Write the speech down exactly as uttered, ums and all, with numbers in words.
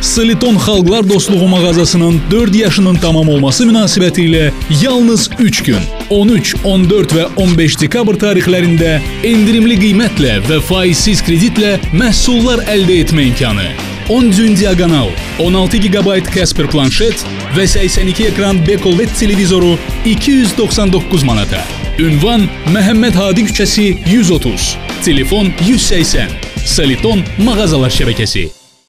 Soliton Xalqlar Dostluğu mağazasının dörd yaşının tamam olması münasibətilə yalnız üç gün, on üç, on dörd və on beş dekabr tarixlərində endirimli qiymətlə və faizsiz kreditlə məhsullar əldə etmə imkanı. on düym diagonal, on altı gigabayt Casper planşet və səksən iki ekran Beko L E D televizoru iki yüz doxsan doqquz manata. Ünvan Məhəmməd Hadi küçəsi yüz otuz, telefon yüz səksən. Soliton mağazalar şəbəkəsi.